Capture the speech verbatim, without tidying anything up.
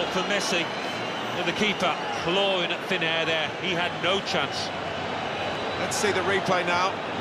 for Messi. And the keeper clawing at thin air there. He had no chance. Let's see the replay now.